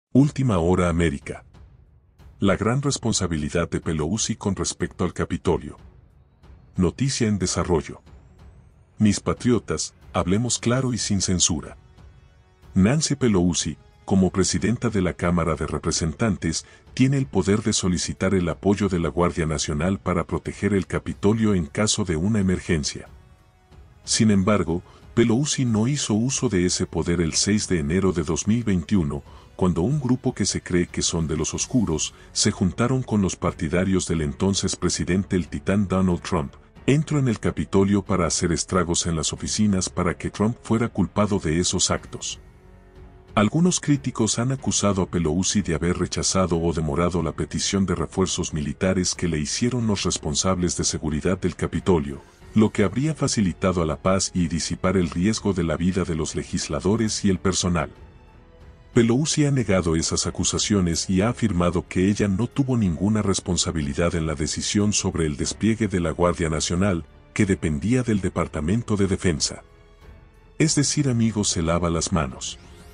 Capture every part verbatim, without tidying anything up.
Última hora América. La gran responsabilidad de Pelosi con respecto al Capitolio. Noticia en desarrollo. Mis patriotas, hablemos claro y sin censura. Nancy Pelosi, como presidenta de la Cámara de Representantes, tiene el poder de solicitar el apoyo de la Guardia Nacional para proteger el Capitolio en caso de una emergencia. Sin embargo, Pelosi no hizo uso de ese poder el seis de enero de dos mil veintiuno, cuando un grupo que se cree que son de los oscuros, se juntaron con los partidarios del entonces presidente el titán Donald Trump, entró en el Capitolio para hacer estragos en las oficinas para que Trump fuera culpado de esos actos. Algunos críticos han acusado a Pelosi de haber rechazado o demorado la petición de refuerzos militares que le hicieron los responsables de seguridad del Capitolio, lo que habría facilitado a la paz y disipar el riesgo de la vida de los legisladores y el personal. Pelosi ha negado esas acusaciones y ha afirmado que ella no tuvo ninguna responsabilidad en la decisión sobre el despliegue de la Guardia Nacional, que dependía del Departamento de Defensa. Es decir, amigos, se lava las manos.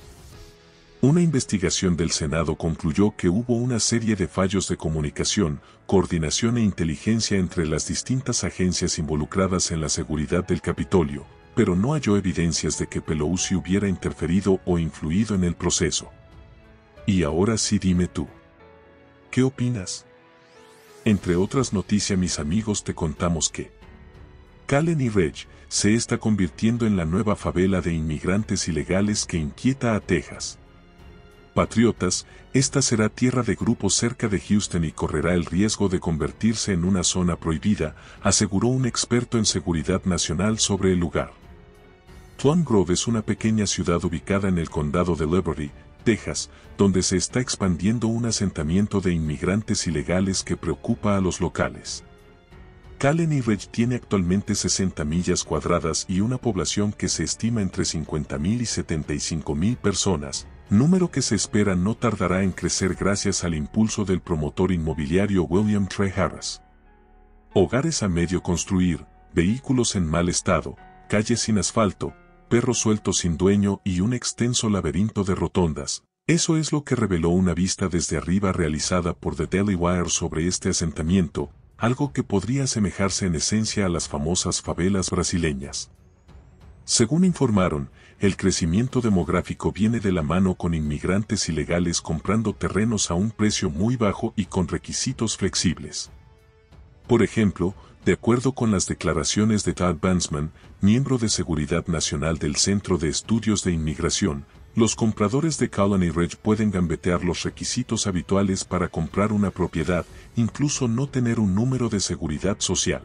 Una investigación del Senado concluyó que hubo una serie de fallos de comunicación, coordinación e inteligencia entre las distintas agencias involucradas en la seguridad del Capitolio, pero no halló evidencias de que Pelosi hubiera interferido o influido en el proceso. Y ahora sí, dime tú. ¿Qué opinas? Entre otras noticias, mis amigos, te contamos que Colony Ridge se está convirtiendo en la nueva favela de inmigrantes ilegales que inquieta a Texas. Patriotas, esta será tierra de grupos cerca de Houston y correrá el riesgo de convertirse en una zona prohibida, aseguró un experto en seguridad nacional sobre el lugar. Plum Grove es una pequeña ciudad ubicada en el condado de Liberty, Texas, donde se está expandiendo un asentamiento de inmigrantes ilegales que preocupa a los locales. Colony Ridge tiene actualmente sesenta millas cuadradas y una población que se estima entre cincuenta mil y setenta y cinco mil personas, número que se espera no tardará en crecer gracias al impulso del promotor inmobiliario William Trey Harris. Hogares a medio construir, vehículos en mal estado, calles sin asfalto, perros sueltos sin dueño y un extenso laberinto de rotondas. Eso es lo que reveló una vista desde arriba realizada por The Daily Wire sobre este asentamiento, algo que podría asemejarse en esencia a las famosas favelas brasileñas. Según informaron, el crecimiento demográfico viene de la mano con inmigrantes ilegales comprando terrenos a un precio muy bajo y con requisitos flexibles. Por ejemplo, de acuerdo con las declaraciones de Todd Bansman, miembro de Seguridad Nacional del Centro de Estudios de Inmigración, los compradores de Colony Ridge pueden gambetear los requisitos habituales para comprar una propiedad, incluso no tener un número de seguridad social.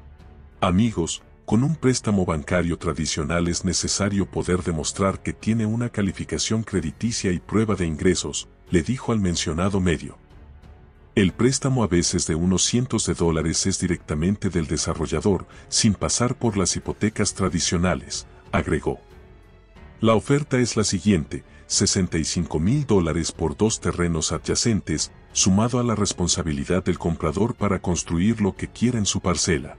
Amigos, con un préstamo bancario tradicional es necesario poder demostrar que tiene una calificación crediticia y prueba de ingresos, le dijo al mencionado medio. El préstamo a veces de unos cientos de dólares es directamente del desarrollador, sin pasar por las hipotecas tradicionales, agregó. La oferta es la siguiente, sesenta y cinco mil dólares por dos terrenos adyacentes, sumado a la responsabilidad del comprador para construir lo que quiera en su parcela.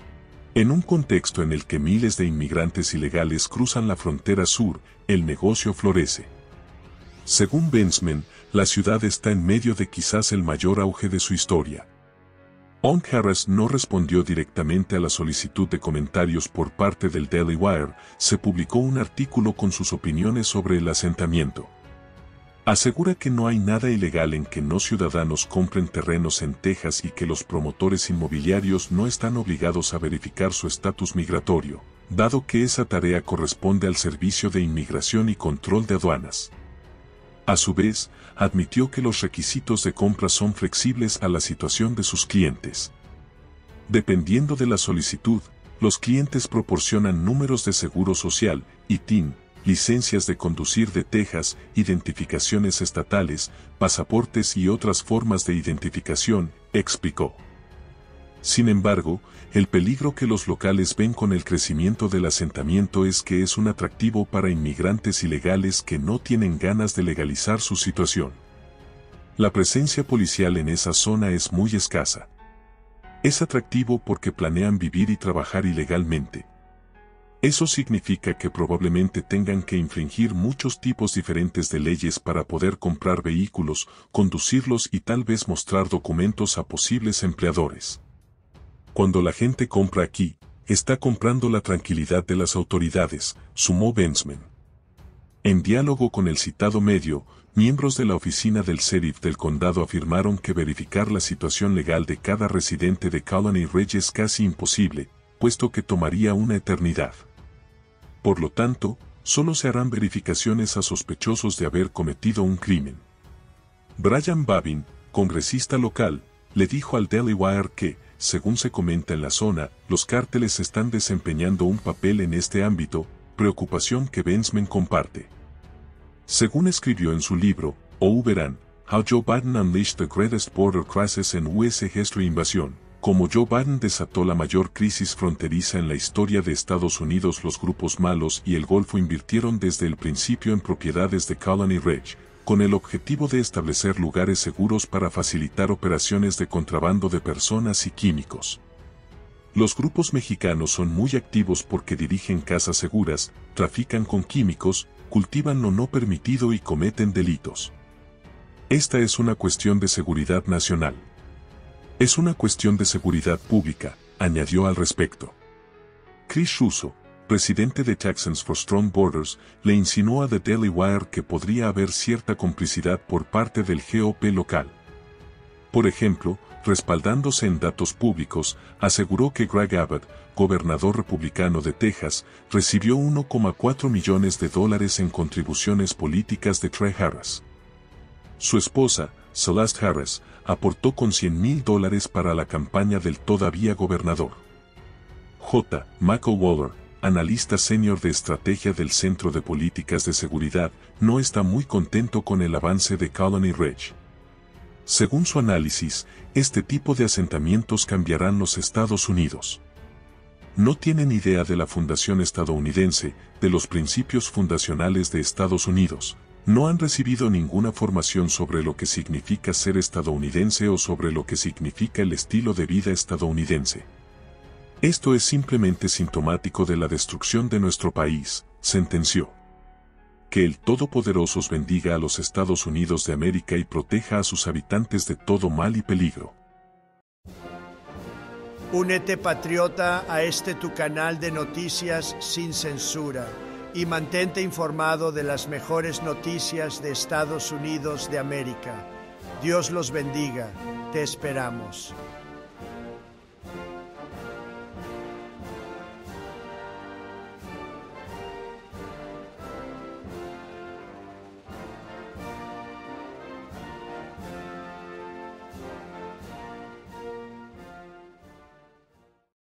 En un contexto en el que miles de inmigrantes ilegales cruzan la frontera sur, el negocio florece. Según Bansman, la ciudad está en medio de quizás el mayor auge de su historia. On Harris no respondió directamente a la solicitud de comentarios por parte del Daily Wire, se publicó un artículo con sus opiniones sobre el asentamiento. Asegura que no hay nada ilegal en que no ciudadanos compren terrenos en Texas y que los promotores inmobiliarios no están obligados a verificar su estatus migratorio, dado que esa tarea corresponde al Servicio de Inmigración y Control de Aduanas. A su vez, admitió que los requisitos de compra son flexibles a la situación de sus clientes. Dependiendo de la solicitud, los clientes proporcionan números de seguro social, I T I N, licencias de conducir de Texas, identificaciones estatales, pasaportes y otras formas de identificación, explicó. Sin embargo, el peligro que los locales ven con el crecimiento del asentamiento es que es un atractivo para inmigrantes ilegales que no tienen ganas de legalizar su situación. La presencia policial en esa zona es muy escasa. Es atractivo porque planean vivir y trabajar ilegalmente. Eso significa que probablemente tengan que infringir muchos tipos diferentes de leyes para poder comprar vehículos, conducirlos y tal vez mostrar documentos a posibles empleadores. Cuando la gente compra aquí, está comprando la tranquilidad de las autoridades, sumó Bensman. En diálogo con el citado medio, miembros de la oficina del sheriff del condado afirmaron que verificar la situación legal de cada residente de Colony Ridge es casi imposible, puesto que tomaría una eternidad. Por lo tanto, solo se harán verificaciones a sospechosos de haber cometido un crimen. Brian Babin, congresista local, le dijo al Daily Wire que, según se comenta en la zona, los cárteles están desempeñando un papel en este ámbito, preocupación que Bensman comparte. Según escribió en su libro, Oh verán, How Joe Biden Unleashed the Greatest Border Crisis in U S History Invasión, como Joe Biden desató la mayor crisis fronteriza en la historia de Estados Unidos, los grupos malos y el Golfo invirtieron desde el principio en propiedades de Colony Ridge, con el objetivo de establecer lugares seguros para facilitar operaciones de contrabando de personas y químicos. Los grupos mexicanos son muy activos porque dirigen casas seguras, trafican con químicos, cultivan lo no permitido y cometen delitos. Esta es una cuestión de seguridad nacional. Es una cuestión de seguridad pública, añadió al respecto. Chris Russo, presidente de Texans for Strong Borders, le insinuó a The Daily Wire que podría haber cierta complicidad por parte del G O P local. Por ejemplo, respaldándose en datos públicos, aseguró que Greg Abbott, gobernador republicano de Texas, recibió uno coma cuatro millones de dólares en contribuciones políticas de Trey Harris. Su esposa, Celeste Harris, aportó con cien mil dólares para la campaña del todavía gobernador. J. Michael Waller, analista senior de estrategia del Centro de Políticas de Seguridad, no está muy contento con el avance de Colony Ridge. Según su análisis, este tipo de asentamientos cambiarán los Estados Unidos. No tienen idea de la fundación estadounidense, de los principios fundacionales de Estados Unidos. No han recibido ninguna formación sobre lo que significa ser estadounidense o sobre lo que significa el estilo de vida estadounidense. Esto es simplemente sintomático de la destrucción de nuestro país, sentenció. Que el Todopoderoso bendiga a los Estados Unidos de América y proteja a sus habitantes de todo mal y peligro. Únete, patriota, a este tu canal de noticias sin censura y mantente informado de las mejores noticias de Estados Unidos de América. Dios los bendiga. Te esperamos.